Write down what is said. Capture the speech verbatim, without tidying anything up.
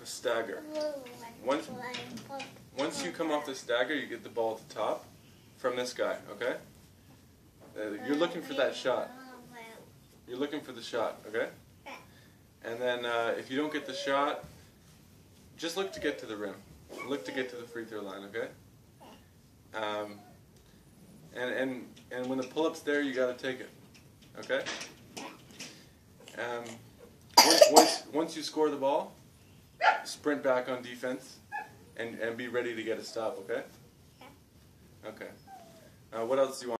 a stagger. Once, once you come off the stagger, you get the ball at the top from this guy, okay? Uh, you're looking for that shot. You're looking for the shot, okay? And then uh, if you don't get the shot, just look to get to the rim. Look to get to the free throw line, okay? Um, and, and, and when the pull-up's there, you got to take it, okay? Um, once, once, once you score the ball, sprint back on defense and, and be ready to get a stop, okay? Okay. Uh, what else do you want?